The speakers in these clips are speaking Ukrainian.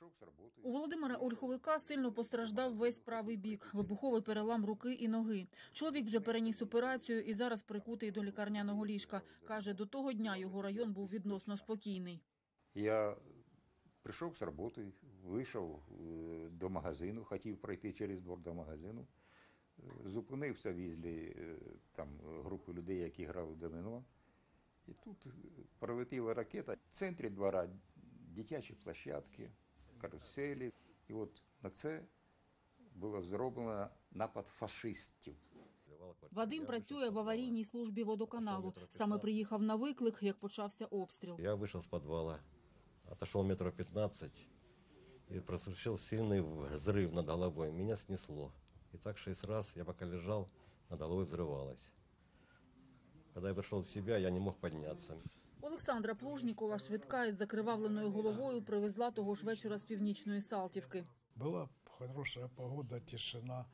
У Володимира Ольховика сильно постраждав весь правий бік, вибуховий перелам руки і ноги. Чоловік вже переніс операцію і зараз прикутий до лікарняного ліжка. Каже, до того дня його район був відносно спокійний. Я прийшов з роботи, вийшов до магазину, хотів пройти через двор до магазину. Зупинився візлі там групи людей, які грали в домино. І тут прилетіла ракета. В центрі двора дитячі площадки, каруселі. І от на це було зроблено напад фашистів. Вадим працює в аварійній службі водоканалу. Саме приїхав на виклик, як почався обстріл. Я вийшов з підвалу, отошел метров 15 и прозвучал сильный взрыв над головой. Меня снесло. И так 6 раз, я пока лежал, над головой взрывалось. Когда я пришел в себя, я не мог подняться. Олександра Плужнікова швидка із закривавленою головою привезла того ж вечора з Північної Салтівки. Была хорошая погода, тишина.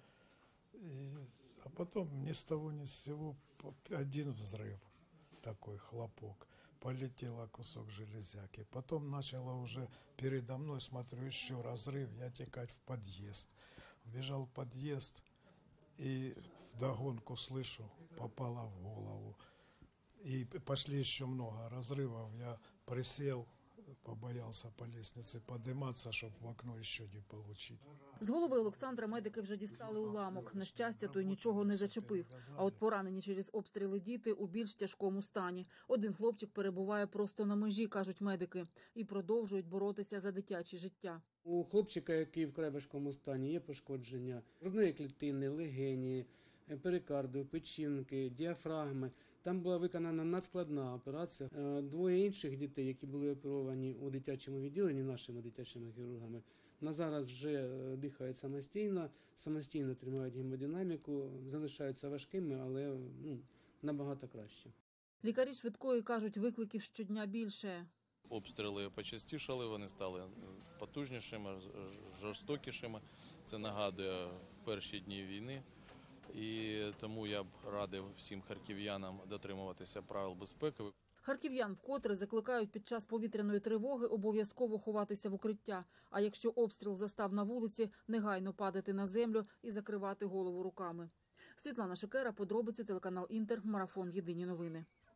А потом ни с того ни с сего один взрыв, такой хлопок. Полетела кусок железяки. Потом начало уже передо мной, смотрю, еще разрыв, я текать в подъезд. Вбежал в подъезд и вдогонку слышу, попало в голову. И пошли еще много разрывов. Я присел, побоялся по лестнице подниматься, чтобы в окно еще не получить. З голови Олександра медики вже дістали уламок. На щастя, той нічого не зачепив. А от поранені через обстріли діти у більш тяжкому стані. Один хлопчик перебуває просто на межі, кажуть медики, і продовжують боротися за дитяче життя. У хлопчика, який в вкрай важкому стані, є пошкодження грудної клітини, легені, перикарду, печінки, діафрагми. Там була виконана надскладна операція. Двоє інших дітей, які були оперовані у дитячому відділенні нашими дитячими хірургами, на зараз вже дихають самостійно тримають гемодинаміку, залишаються важкими, але набагато краще. Лікарі швидкої кажуть, викликів щодня більше. Обстріли почастішали, вони стали потужнішими, жорстокішими. Це нагадує перші дні війни. І тому я б радив всім харків'янам дотримуватися правил безпеки. Харків'ян вкотре закликають під час повітряної тривоги обов'язково ховатися в укриття. А якщо обстріл застав на вулиці, негайно падати на землю і закривати голову руками. Світлана Шикера, подробиці, телеканал Інтер, марафон «Єдині новини».